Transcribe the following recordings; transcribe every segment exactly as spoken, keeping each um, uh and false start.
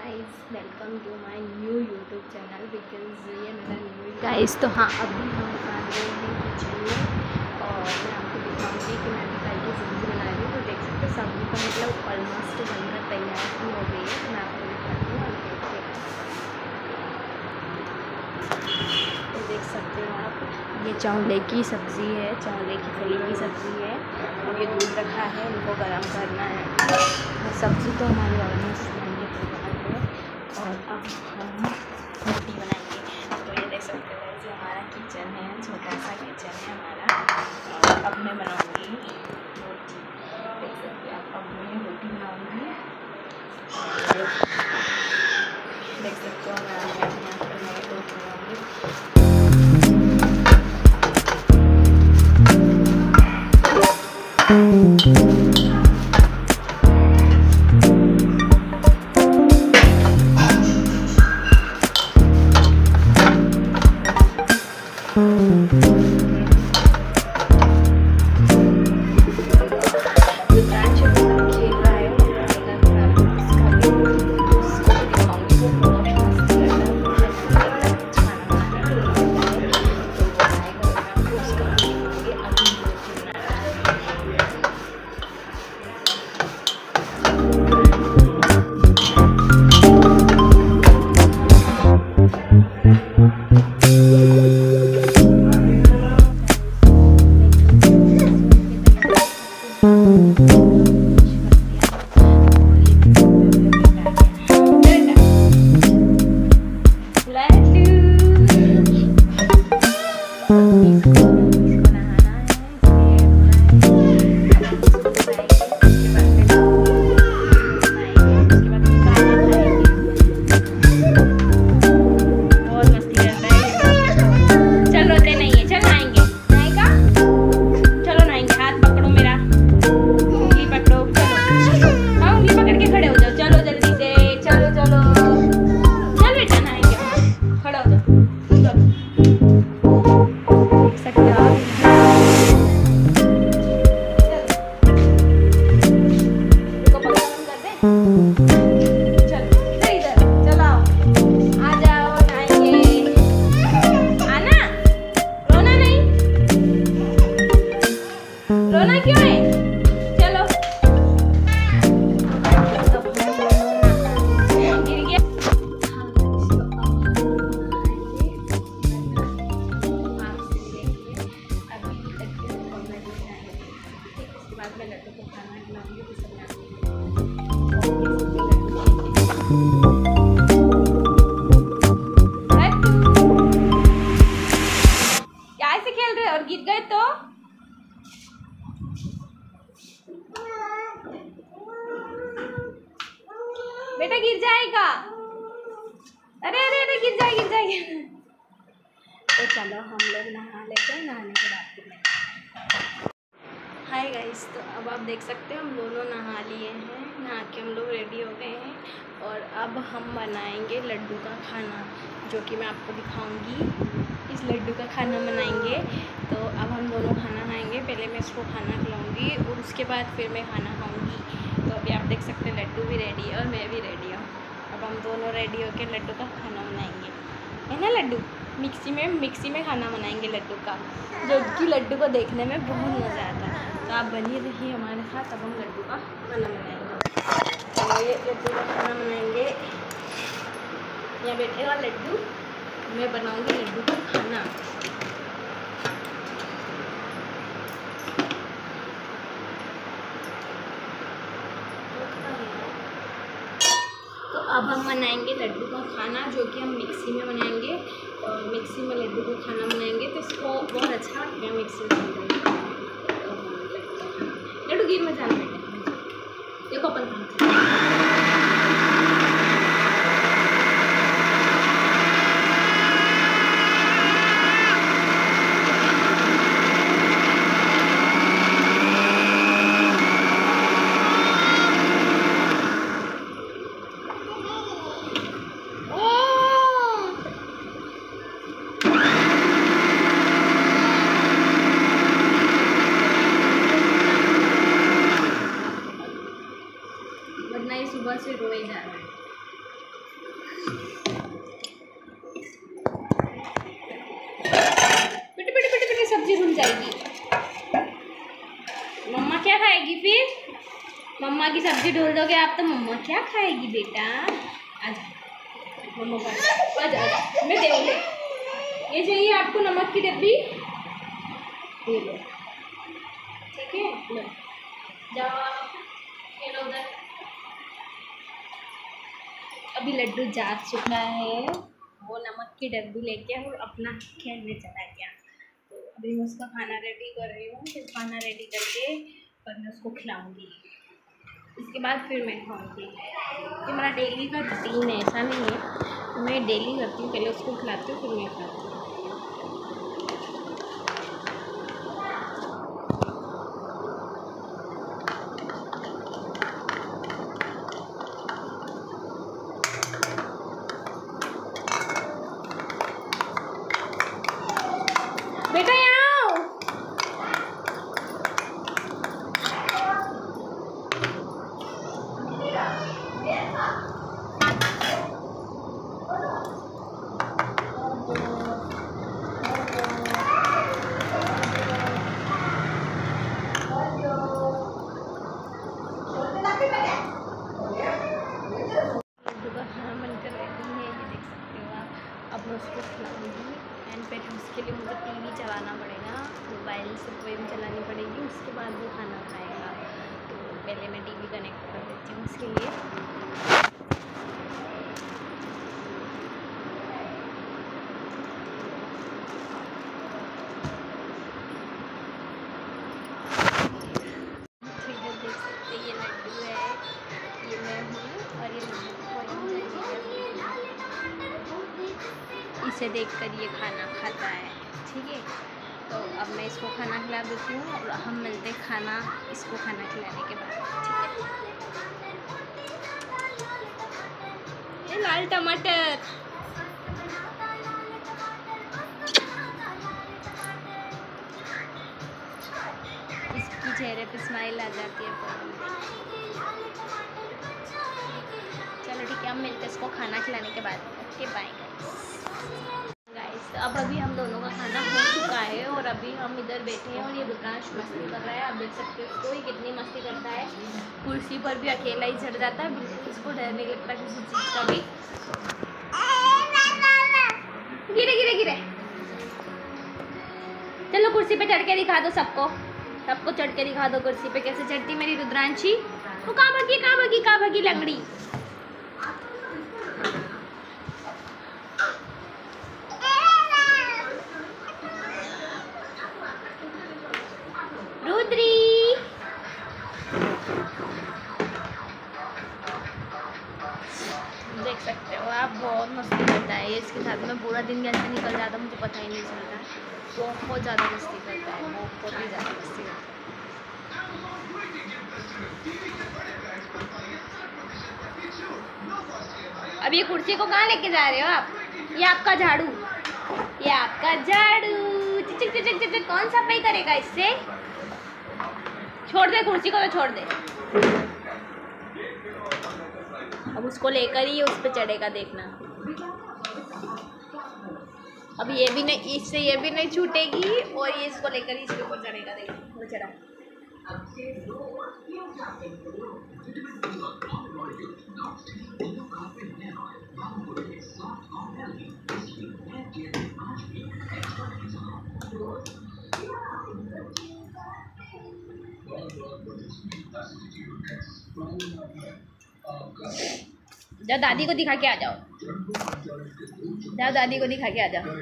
Guys, welcome to my new YouTube channel because ये मेरा new guys. तो हाँ, अभी हम आ गए हैं किचन में और मैं आपको दिखाऊंगी कि मैं अभी कल की सब्ज़ी बना रही हूँ। तो देख सकते हो सब्ज़ी का मतलब ऑलमोस्ट बनकर तैयार ही हो गई है। तो मैं आपको दिखाती हूँ और देखिए, तो देख सकते हो आप, ये चौले की सब्ज़ी है, चौले की फली की सब्ज़ी है और ये दूध रखा है, इनको गर्म करना है। सब्ज़ी तो हमारी ऑलमोस्ट बनने तैयार है और अब हम रोटी बनाएंगे। तो ये देख सकते हो ये हमारा किचन है, छोटा सा किचन है हमारा। और अब मैं बनाऊंगी रोटी, देख सकते हो आप, अब मैं रोटी बनाऊंगी। देख सकते हो मैं यहाँ पर मैं रोटी बनाऊंगी। और गिर गए तो बेटा गिर जाएगा। अरे अरे अरे गिर जाए गिर जाएगा। तो चलो हम लोग नहा लेते हैं, नहाने के बाद फिर हाय गाइस। तो अब आप देख सकते हो हम दोनों नहा लिए हैं, नहा के हम लोग रेडी हो गए हैं और अब हम बनाएंगे लड्डू का खाना, जो कि मैं आपको दिखाऊंगी। इस लड्डू का खाना बनाएंगे। तो अब हम दोनों खाना खाएंगे, पहले मैं इसको खाना खिलाऊंगी और उसके बाद फिर मैं खाना खाऊंगी। तो अभी आप देख सकते हैं लड्डू भी रेडी है और मैं भी रेडी हूँ। अब हम दोनों रेडी होकर लड्डू का खाना बनाएंगे, है ना लड्डू। मिक्सी में मिक्सी में खाना बनाएंगे लड्डू का, जो कि लड्डू को देखने में बहुत मज़ा आता है। तो आप बनिए रहिए हमारे साथ, अब हम लड्डू का खाना बनाएंगे। तो ये लड्डू का खाना बनाएंगे, यहाँ बैठेगा लड्डू, मैं बनाऊंगी लड्डू का खाना। तो अब हम बनाएंगे लड्डू का खाना, जो कि हम मिक्सी में बनाएंगे और मिक्सी में लड्डू का खाना बनाएंगे। तो इसको बहुत अच्छा लगेगा मिक्सी में बनाएंगे। लड्डू गिर में जाना बेटा, देखो अपन बेटे बेटे बेटे बेटे सब्जी भूल जाएगी। मम्मा क्या खाएगी फिर? मम्मा की सब्जी ढोल दोगे आप तो मम्मा क्या खाएगी बेटा? आजा मम्मा का आजा आजा मैं दूँगी। ये चाहिए आपको नमक की डब्बी, ये लो ठीक है। लो जाओ आप खेलो उधर। अभी लड्डू जा चुका है, वो नमक की डब्बी लेके और अपना खेलने चला गया। तो अभी मैं उसका खाना रेडी कर रही हूँ, फिर खाना रेडी करके और मैं उसको खिलाऊँगी। इसके बाद फिर मैं खाऊँगी। ये मेरा डेली का रूटीन है, ऐसा नहीं है, मैं डेली करती हूँ। पहले उसको खिलाती हूँ फिर मैं खाती हूँ। बेटा यहाँ आओ। अब मैं उसको खिलाऊँगी एंड फिर उसके लिए मुझे टीवी चलाना पड़ेगा, मोबाइल से पोएम चलानी पड़ेगी, उसके बाद वो खाना खाएगा। तो पहले मैं टीवी कनेक्ट कर देती हूँ उसके लिए। इधर देख सकते ये लड्डू है, ये मैं हूँ और ये इसे देखकर ये खाना खाता है, ठीक है। तो अब मैं इसको खाना खिला देती हूँ और हम मिलते हैं खाना इसको खाना खिलाने के बाद, ठीक है। ये लाल टमाटर इसकी चेहरे पे स्माइल आ जाती है। चलो ठीक है, हम मिलते हैं इसको खाना खिलाने के बाद। Okay bye guys. अब अभी हम दोनों का खाना हो चुका है और अभी हम इधर बैठे हैं और ये रुद्रांश मस्ती कर रहा है। आप देख सकते हो इसको, ये कितनी मस्ती करता है। कुर्सी पर भी अकेला ही चढ़ जाता है, बिल्कुल इसको डर नहीं लगता किसी चीज़ का भी। गिरे गिरे गिरे। चलो कुर्सी पे चढ़ के दिखा दो सबको, सबको चढ़ के दिखा दो कुर्सी पे कैसे चढ़ती मेरी रुद्रांशी। वो कहाँ भागी कहाँ भागी कहाँ भागी लंगड़ी। रुद्री देख सकते हो आप, बहुत मस्ती करता है। इसके साथ में पूरा दिन कैसे निकल जाता मुझे पता ही नहीं चलता। बहुत ज़्यादा मस्ती करता है, बहुत ही ज़्यादा मस्ती करता है। अब ये कुर्सी को कहाँ लेके जा रहे हो आप? ये आपका झाड़ू, ये आपका झाड़ू। चिचक चिचक चिचक कौन सफाई करेगा इससे? छोड़ दे कुर्सी को, तो छोड़ दे। अब उसको लेकर ही उस पर चढ़ेगा, देखना। अब ये भी नहीं, इससे ये भी नहीं छूटेगी और ये इसको लेकर ही इसके ऊपर चढ़ेगा, देखो वो चढ़ा। जाओ दादी को दिखा के आ जाओ, जाओ दादी को दिखा के आ जाओ।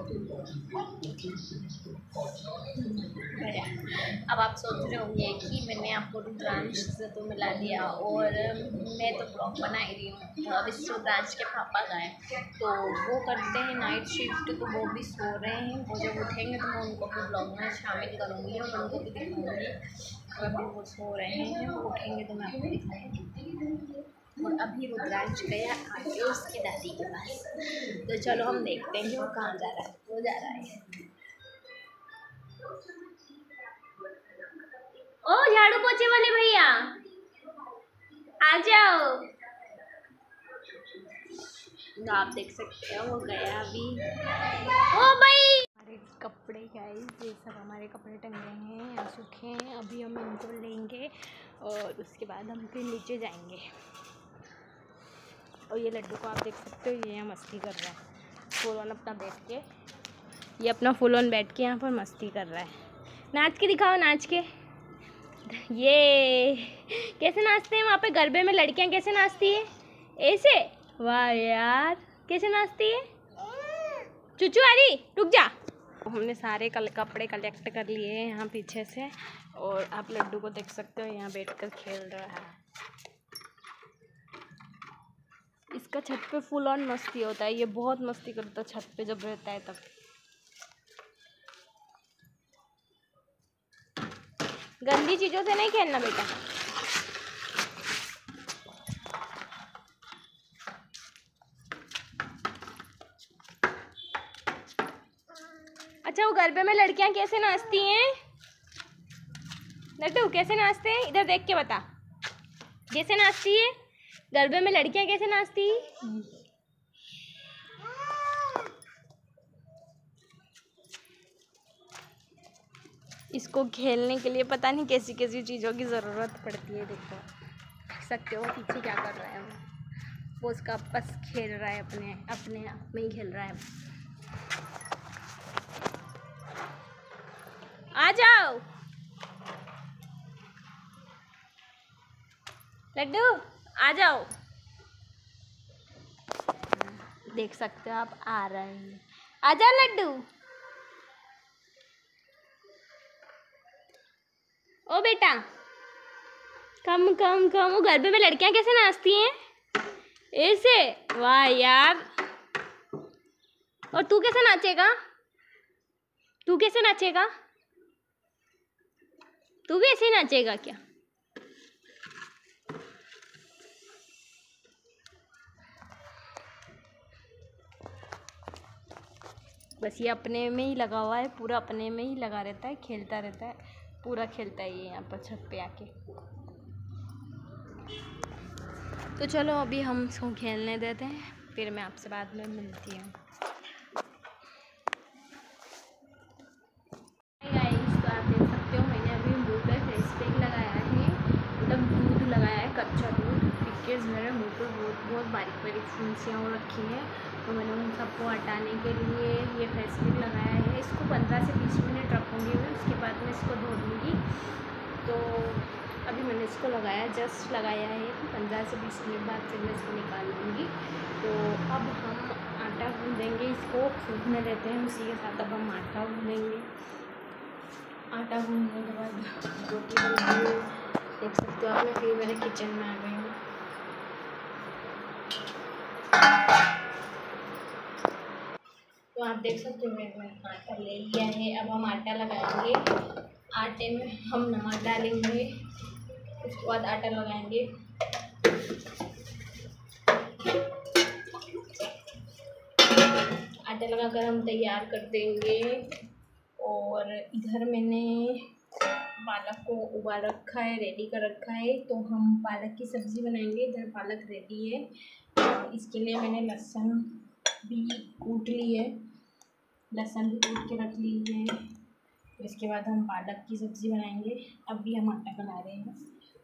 अब आप सोच रहे होंगे कि मैंने आपको रुद्रांश से तो मिला दिया और मैं तो ब्लॉग बना ही रही हूँ। अब इस रुद्रांश के पापा गए तो वो करते हैं नाइट शिफ्ट, तो वो भी सो रहे हैं। वो जब उठेंगे तो मैं उनको भी ब्लॉग में शामिल करूँगी और उनको भी दिखाऊँगी। अभी वो सो रहे हैं, वो उठेंगे तो मैं आपको दिखाऊँगी। और अभी रुद्रांश गया आगे उसकी दादी के पास, तो चलो हम देखते हैं कि वो कहाँ जा रहा है। वो जा रहा है, ओ झाड़ू पोछे वाले भैया आ जाओ। तो आप देख सकते हो वो गया अभी। ओ भाई हमारे कपड़े गाइस, ये सब हमारे कपड़े टंग रहे हैं या सूखे हैं। अभी हम इनको लेंगे और उसके बाद हम फिर नीचे जाएंगे। और ये लड्डू को आप देख सकते हो, ये यहाँ मस्ती कर रहा है फुल ऑन अपना बैठ के। ये अपना फुल ऑन बैठ के यहाँ पर मस्ती कर रहा है। नाच के दिखाओ, नाच के। ये कैसे नाचते हैं वहाँ पे गरबे में लड़कियाँ, कैसे नाचती है? ऐसे। वाह यार, कैसे नाचती है? चुचू अरे रुक जा। हमने सारे कल कपड़े कलेक्ट कर लिए हैं यहाँ पीछे से। और आप लड्डू को देख सकते हो यहाँ बैठकर खेल रहा है। इसका छत पे फुल ऑन मस्ती होता है, ये बहुत मस्ती करता है छत पे जब रहता है तब। गंदी चीज़ों से नहीं खेलना बेटा। अच्छा, वो गरबे में लड़कियां कैसे नाचती हैं? लड्डू कैसे नाचते हैं? इधर देख के बता, कैसे नाचती है गरबे में लड़कियां, कैसे नाचती है? इसको खेलने के लिए पता नहीं कैसी कैसी चीज़ों की ज़रूरत पड़ती है। देखो देख सकते हो पीछे क्या कर रहा है वो वो उसका बस खेल रहा है, अपने अपने आप में ही खेल रहा है। आ जाओ लड्डू, आ जाओ। देख सकते हो आप, आ रहे हैं। आ जाओ लड्डू। ओ बेटा कम कम कम। वो गरबे में लड़कियां कैसे नाचती हैं? ऐसे। वाह यार। और तू कैसे नाचेगा? तू कैसे नाचेगा? तू भी ऐसे ही नाचेगा क्या? बस ये अपने में ही लगा हुआ है, पूरा अपने में ही लगा रहता है, खेलता रहता है, पूरा खेलता है ये यहाँ पर छत पे आके। तो चलो अभी हम इसको खेलने देते हैं, फिर मैं आपसे बाद में मिलती हूँ। गाइस, तो आप देख सकते हो मैंने अभी मुँह पे फेस पैक लगाया है, मतलब दूध लगाया है, कच्चा दूध, बिकॉज मेरे मुँह पे बहुत बहुत बारीक बारीक फुंसियाँ हो रखी हैं। तो मैंने उन सबको हटाने के लिए ये फेस पैक लगाया है। इसको पंद्रह से बीस मिनट रखूँगी मैं, उसके बाद मैं इसको धो दूँगी। तो अभी मैंने इसको लगाया, जस्ट लगाया है, पंद्रह से बीस मिनट बाद फिर मैं इसको निकाल लूँगी। तो अब हम आटा गूँधेंगे, इसको सूखने देते हैं, उसी के साथ अब हम आटा गूँधेंगे। आटा गूँधने के बाद रोटी बनाएंगे। देख सकते हो आप, मैं फिर मेरे किचन में आ गई हूँ। तो आप देख सकते हो मैंने आटा ले लिया है। अब हम आटा लगाएंगे, आटे में हम नमक डालेंगे, उसके बाद आटा लगाएंगे। आटा लगाकर हम तैयार कर देंगे। और इधर मैंने पालक को उबाल रखा है, रेडी कर रखा है, तो हम पालक की सब्ज़ी बनाएंगे। इधर पालक रेडी है, और इसके लिए मैंने लहसुन भी कूट ली है, लहसुन भी कूट के रख ली है। तो इसके बाद हम पालक की सब्ज़ी बनाएंगे। अभी हम आटा गला रहे हैं।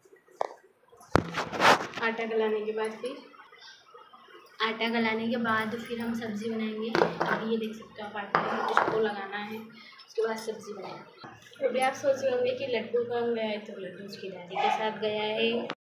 आटा गलाने के बाद फिर आटा गलाने के बाद फिर हम सब्ज़ी बनाएंगे। अभी ये देख सकते हो आप, आटे में इसको लगाना है, उसके बाद सब्ज़ी बनाएंगे। अभी आप सोच रहे होंगे कि लड्डू कहाँ गया है, तो लड्डू उसकी दादी के साथ गया है।